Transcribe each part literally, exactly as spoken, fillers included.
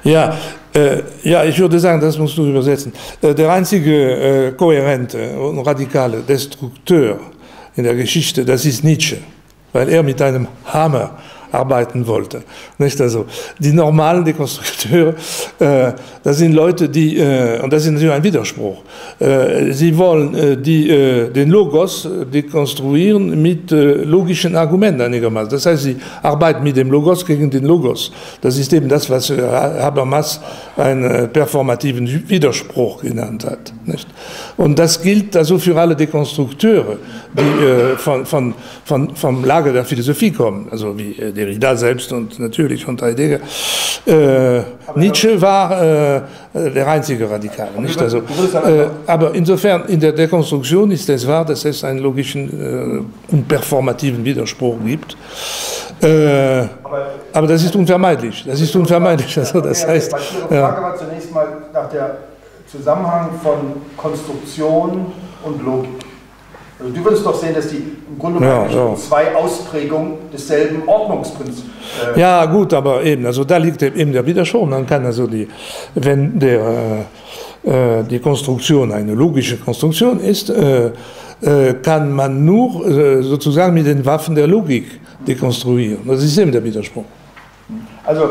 Ja, äh, ja, ich würde sagen, das musst du übersetzen. Äh, der einzige äh, kohärente und radikale Destrukteur in der Geschichte, das ist Nietzsche, weil er mit einem Hammer arbeiten wollte. Nicht? Also die normalen Dekonstrukteure, äh, das sind Leute, die, äh, und das ist natürlich ein Widerspruch, äh, sie wollen äh, die, äh, den Logos dekonstruieren mit äh, logischen Argumenten einigermaßen. Das heißt, sie arbeiten mit dem Logos gegen den Logos. Das ist eben das, was äh, Habermas einen äh, performativen Widerspruch genannt hat. Nicht? Und das gilt also für alle Dekonstrukteure, die äh, von, von, von, vom Lager der Philosophie kommen, also wie äh, Derrida selbst und natürlich von Heidegger. Äh, Nietzsche war äh, der einzige Radikale. Nicht? Also, äh, aber insofern, in der Dekonstruktion ist es wahr, dass es einen logischen äh, und performativen Widerspruch gibt. Äh, aber das ist unvermeidlich. Das ist unvermeidlich. Also, das heißt, Ihre Frage war zunächst mal nach der Zusammenhang von Konstruktion und Logik. Also du würdest doch sehen, dass die im Grunde ja, ja. zwei Ausprägungen desselben Ordnungsprinzips. Äh ja, gut, aber eben, also da liegt eben der Widerspruch. Man kann also die, wenn der, äh, die Konstruktion eine logische Konstruktion ist, äh, äh, kann man nur äh, sozusagen mit den Waffen der Logik dekonstruieren. Das ist eben der Widerspruch. Also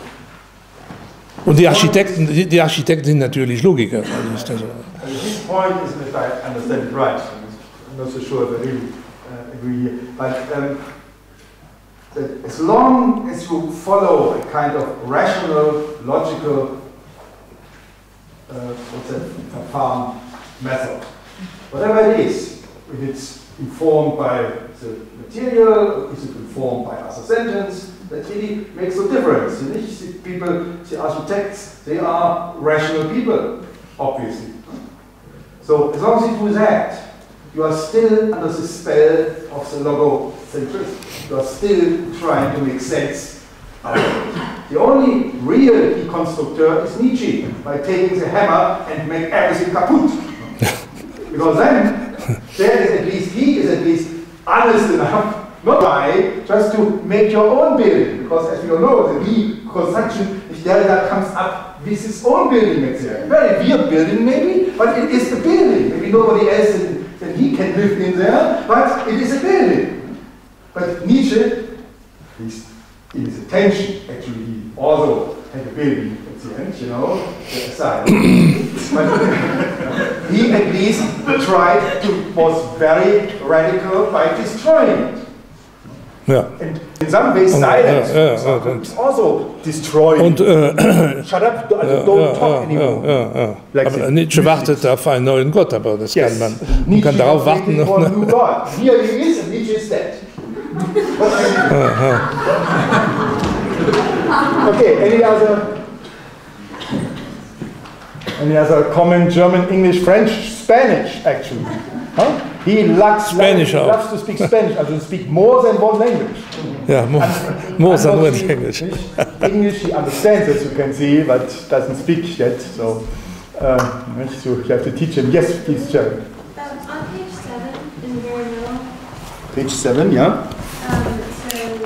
und die Architekten, die, die Architekten sind natürlich Logiker. Also ist also also his point is, if I understand it right, I'm not so sure if I really uh, agree here, but um, that as long as you follow a kind of rational, logical, uh, what's that, Verfahren method, whatever it is, if it's informed by the material, is it informed by other sentence, that really makes no difference. The people, the architects, they are rational people, obviously. So as long as you do that, you are still under the spell of the logocentrism. You are still trying to make sense out of it. The only real deconstructor is Nietzsche, by taking the hammer and make everything kaput. Because then, there is at least, he is at least honest enough not try just to make your own building, because as we all know, the reconstruction, Derrida comes up with his own building material. Very weird building maybe, but it is a building. Maybe nobody else than, than he can live in there, but it is a building. But Nietzsche, at least in his attention, actually he also had a building at the end, you know, aside. But he at least tried to, was very radical by destroying it. Ja. And in some ways, silence ja, ja, ja, is also destroying. Und, äh, Shut up, also ja, don't ja, talk anymore. Ja, ja, ja. Like aber Nietzsche wartet auf einen neuen Gott, aber das yes. kann man, man kann darauf warten. For a new God. Here he is and Nietzsche is dead. Okay, any other, any other common German, English, French, Spanish actually? Huh? He loves, Spanish loves, loves to speak Spanish, also to speak more than one language. Yeah, more, more than one language. English he understands, as you can see, but doesn't speak yet. So, uh, so you have to teach him. Yes, please, Jerry. Um, on page seven, in the very middle. Page seven, yeah. Um, it says.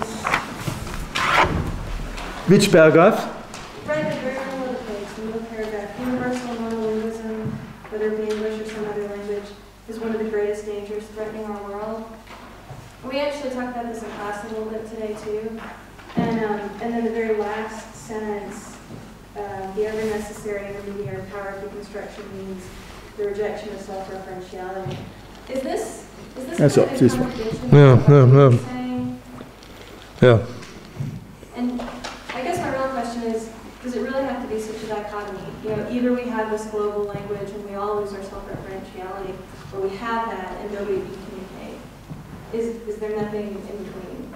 Which paragraph? Right at the very middle of the page, the middle paragraph. Universal monolingualism, whether it be English or some other language, is one of the greatest dangers threatening our world. We actually talked about this in class a little bit today too. And, um, and then the very last sentence, uh, the ever necessary intermediary power of deconstruction means the rejection of self-referentiality. Is this, is this That's kind up, of this in one. contradiction Yeah, with what yeah, you were yeah. saying? Yeah. And I guess my real question is, does it really have to be such a dichotomy? You know, either we have this global language and we all lose our self-referentiality, or we have that and nobody can communicate. Is, is there nothing in between?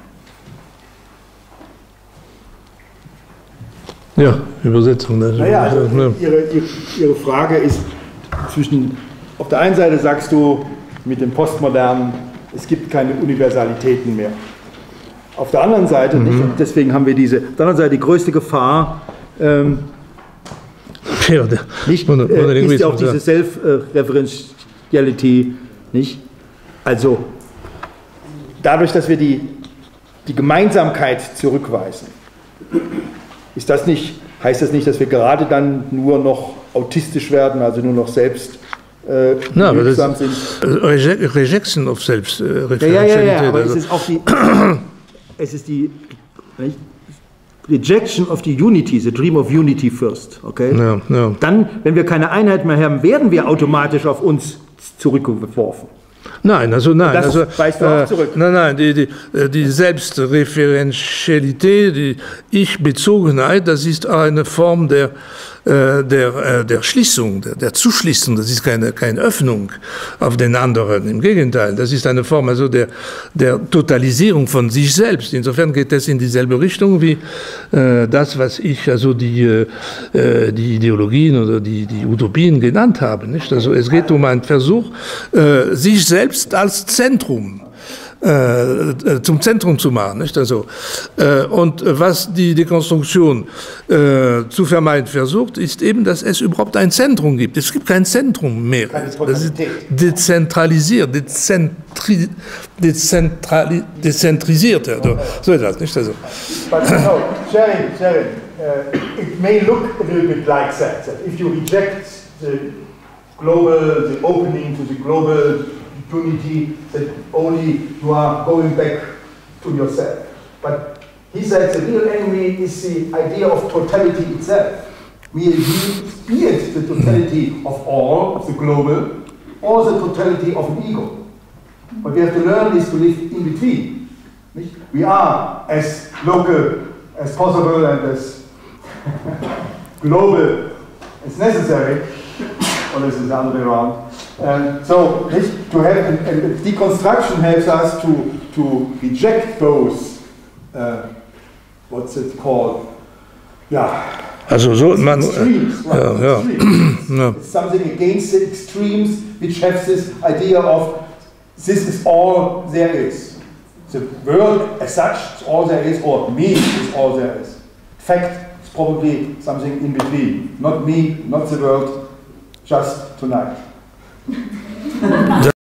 Ja, Übersetzung. Das Naja, also ihre, ihre, ihre Frage ist zwischen, auf der einen Seite sagst du mit dem Postmodernen, es gibt keine Universalitäten mehr. Auf der anderen Seite, mhm. nicht, und deswegen haben wir diese, auf der anderen Seite die größte Gefahr, ähm, ja, der, nicht, ohne, ohne äh, ist ja auch diese Self-Referentiality, nicht? Also, dadurch, dass wir die, die Gemeinsamkeit zurückweisen, ist das nicht heißt das nicht, dass wir gerade dann nur noch autistisch werden, also nur noch selbst äh, no, wirksam sind? Reject, Rejection of Selbstreferenzialität. Ja, ja, ja, ja, aber es ist auch die, es ist die nicht? Rejection of the Unity, the dream of unity first, okay? Ja, ja. Dann, wenn wir keine Einheit mehr haben, werden wir automatisch auf uns zurückgeworfen. Nein, also nein, das also, weist du auch zurück. Nein, nein, die, die, die Selbstreferenzialität, die Ich-Bezogenheit, das ist eine Form der, der, der Schließung, der, der Zuschließung, das ist keine, keine Öffnung auf den anderen, im Gegenteil, das ist eine Form also der, der Totalisierung von sich selbst. Insofern geht es in dieselbe Richtung wie äh, das, was ich also die, äh, die Ideologien oder die, die Utopien genannt habe. Nicht? Also es geht um einen Versuch, äh, sich selbst als Zentrum Äh, zum Zentrum zu machen. Nicht? Also, äh, und was die Dekonstruktion äh, zu vermeiden versucht, ist eben, dass es überhaupt ein Zentrum gibt. Es gibt kein Zentrum mehr. Das ist dezentralisiert, dezentri, dezentrali, dezentrisiert. Also, so ist das, nicht? Also. But no, Sharon, Sharon, uh, it may look a little bit like that, that if you reject the global, the opening to the global unity, that only you are going back to yourself. But he said the real enemy is the idea of totality itself. Be it the totality of all, of the global, or the totality of an ego. What we have to learn is to live in between. We are as local as possible and as global as necessary, or this is the other way around. Um, so to have a, a deconstruction helps us to, to reject those, uh, what's it called? Yeah. Also so man, extremes, right? ja, ja. Extremes. Ja. It's something against the extremes which have this idea of this is all there is. The world as such is all there is, or me is all there is. Fact is probably something in between. Not me, not the world, just tonight.